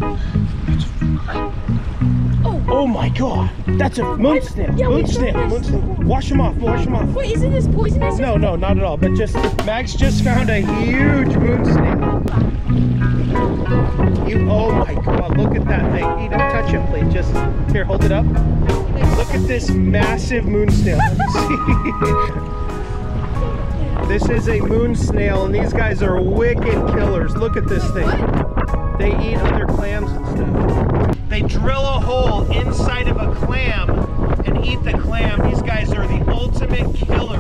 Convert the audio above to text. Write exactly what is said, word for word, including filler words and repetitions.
Oh. Oh my god. That's a moon snail. Yeah, moon snail. Moon snail. Wash them off. Wash them off. Wait, isn't this poisonous? No, no, not at all. But just, Max just found a huge moon snail. You, oh my god, look at that thing. Hey, don't touch it, please. Just, here, hold it up. Look at this massive moon snail. Let me see. This is a moon snail, and these guys are wicked killers. Look at this thing. They eat other clams and stuff. They drill a hole inside of a clam and eat the clam. These guys are the ultimate killers.